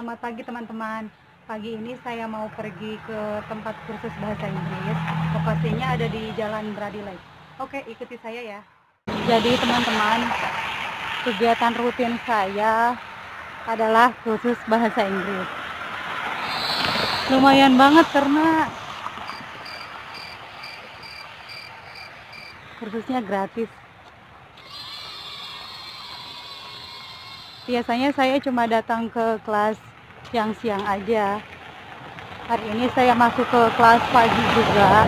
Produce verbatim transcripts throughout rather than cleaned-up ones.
Selamat pagi teman-teman. Pagi ini saya mau pergi ke tempat kursus bahasa Inggris. Lokasinya ada di Jalan Gratis. Oke, ikuti saya ya. Jadi teman-teman, kegiatan rutin saya adalah kursus bahasa Inggris. Lumayan banget karena kursusnya gratis. Biasanya saya cuma datang ke kelas yang siang aja. Hari ini saya masuk ke kelas pagi juga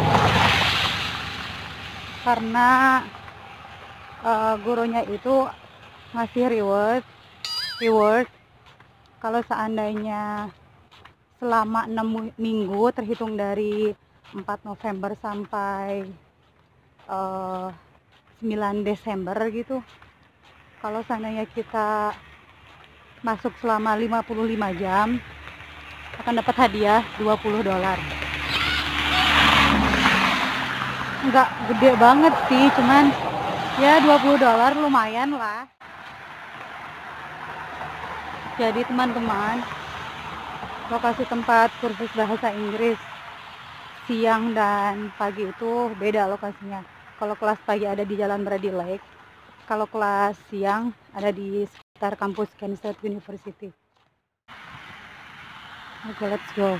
karena uh, gurunya itu ngasih reward reward kalau seandainya selama enam minggu terhitung dari empat November sampai uh, sembilan Desember gitu, kalau seandainya kita masuk selama lima puluh lima jam akan dapat hadiah dua puluh dolar. Enggak gede banget sih, cuman ya dua puluh dolar lumayan lah. Jadi teman-teman, lokasi tempat kursus bahasa Inggris siang dan pagi itu beda lokasinya. Kalau kelas pagi ada di Jalan Brady Lake, kalau kelas siang ada di sekitar kampus Kent State University. Oke, let's go.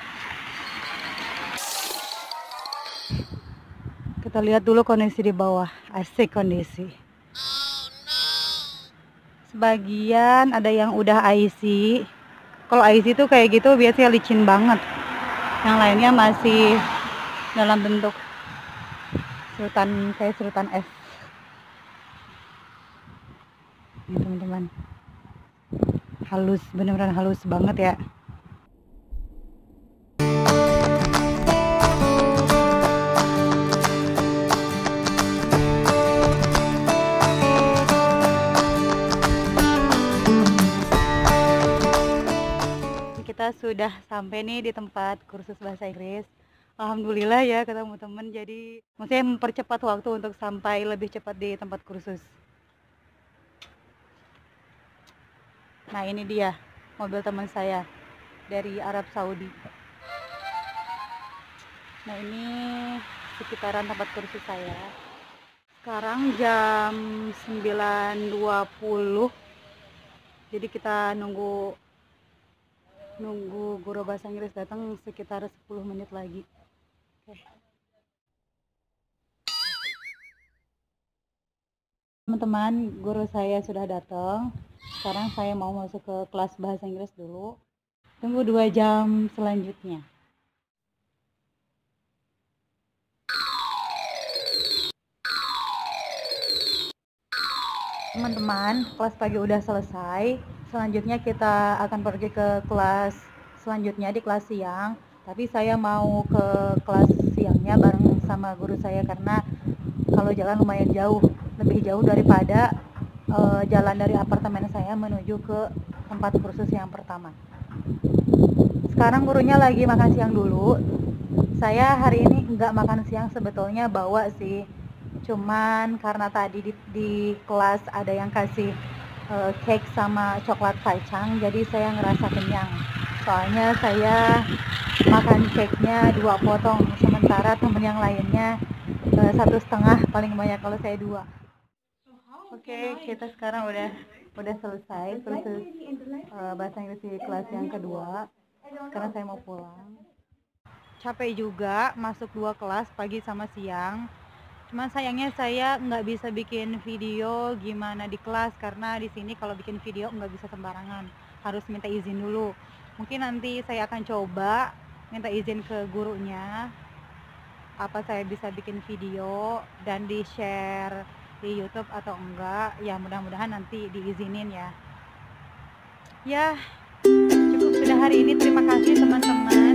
Kita lihat dulu kondisi di bawah. Asik kondisi. Sebagian ada yang udah I C. Kalau I C itu kayak gitu biasanya licin banget. Yang lainnya masih dalam bentuk serutan, kayak serutan es. Ini teman-teman, halus, bener-bener halus banget ya. Kita sudah sampai nih di tempat kursus bahasa Inggris. Alhamdulillah ya ketemu temen, jadi maksudnya mempercepat waktu untuk sampai lebih cepat di tempat kursus. Nah, ini dia mobil teman saya dari Arab Saudi. Nah, ini sekitaran tempat kursus saya. Sekarang jam sembilan dua puluh. Jadi kita nunggu nunggu guru bahasa Inggris datang sekitar sepuluh menit lagi. Oke. Teman-teman, guru saya sudah datang. Sekarang saya mau masuk ke kelas bahasa Inggris dulu. Tunggu dua jam selanjutnya. Teman-teman, kelas pagi udah selesai. Selanjutnya kita akan pergi ke kelas selanjutnya di kelas siang. Tapi saya mau ke kelas siangnya bareng sama guru saya karena kalau jalan lumayan jauh, lebih jauh daripada uh, jalan dari apartemen saya menuju ke tempat kursus yang pertama. Sekarang gurunya lagi makan siang dulu. Saya hari ini nggak makan siang, sebetulnya bawa sih. Cuman karena tadi di, di kelas ada yang kasih uh, cake sama coklat kacang, jadi saya ngerasa kenyang. Soalnya saya makan cake-nya dua potong, sementara temen yang lainnya uh, satu setengah paling banyak, kalau saya dua. Oke, okay, kita sekarang udah udah selesai kursus uh, bahasa Inggris di kelas yang kedua. Sekarang saya mau pulang. Capek juga masuk dua kelas pagi sama siang. Cuman sayangnya saya nggak bisa bikin video gimana di kelas karena di sini kalau bikin video nggak bisa sembarangan, harus minta izin dulu. Mungkin nanti saya akan coba minta izin ke gurunya apa saya bisa bikin video dan di share di YouTube atau enggak. Ya mudah-mudahan nanti diizinin ya. Ya cukup sudah hari ini, terima kasih teman-teman.